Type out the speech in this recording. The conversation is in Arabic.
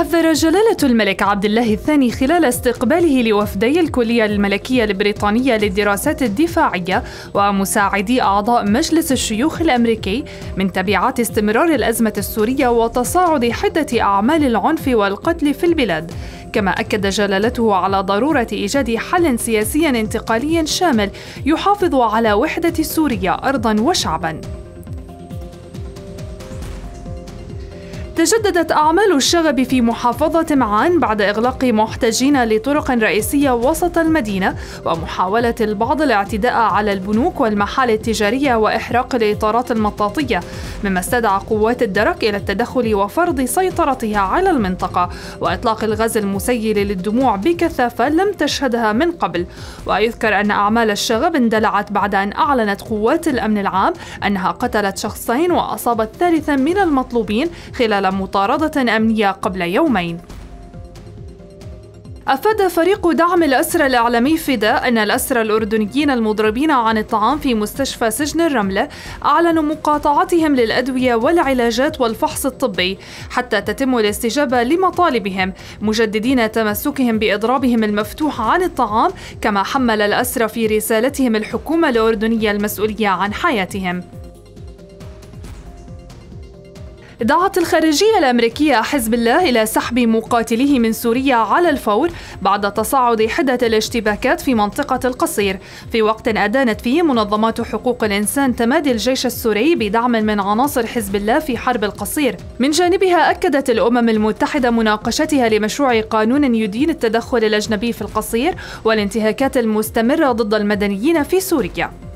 حذر جلالة الملك عبد الله الثاني خلال استقباله لوفدي الكلية الملكية البريطانية للدراسات الدفاعية ومساعدي أعضاء مجلس الشيوخ الأمريكي من تبعات استمرار الأزمة السورية وتصاعد حدة أعمال العنف والقتل في البلاد. كما أكد جلالته على ضرورة إيجاد حل سياسي انتقالي شامل يحافظ على وحدة سوريا أرضاً وشعباً. تجددت أعمال الشغب في محافظة معان بعد إغلاق محتجين لطرق رئيسية وسط المدينة ومحاولة البعض الاعتداء على البنوك والمحال التجارية وإحراق الإطارات المطاطية، مما استدعى قوات الدرك إلى التدخل وفرض سيطرتها على المنطقة وإطلاق الغاز المسيل للدموع بكثافة لم تشهدها من قبل. ويذكر أن أعمال الشغب اندلعت بعد أن أعلنت قوات الأمن العام أنها قتلت شخصين وأصابت ثالثا من المطلوبين خلال مطاردة أمنية قبل يومين. أفاد فريق دعم الأسرى الإعلامي فداء أن الأسرى الأردنيين المضربين عن الطعام في مستشفى سجن الرملة أعلنوا مقاطعتهم للأدوية والعلاجات والفحص الطبي حتى تتم الاستجابة لمطالبهم، مجددين تمسكهم بإضرابهم المفتوح عن الطعام. كما حمل الأسرى في رسالتهم الحكومة الأردنية المسؤولية عن حياتهم. دعت الخارجية الأمريكية حزب الله إلى سحب مقاتليه من سوريا على الفور بعد تصاعد حدة الاشتباكات في منطقة القصير، في وقت أدانت فيه منظمات حقوق الإنسان تمادي الجيش السوري بدعم من عناصر حزب الله في حرب القصير. من جانبها أكدت الأمم المتحدة مناقشتها لمشروع قانون يدين التدخل الأجنبي في القصير والانتهاكات المستمرة ضد المدنيين في سوريا.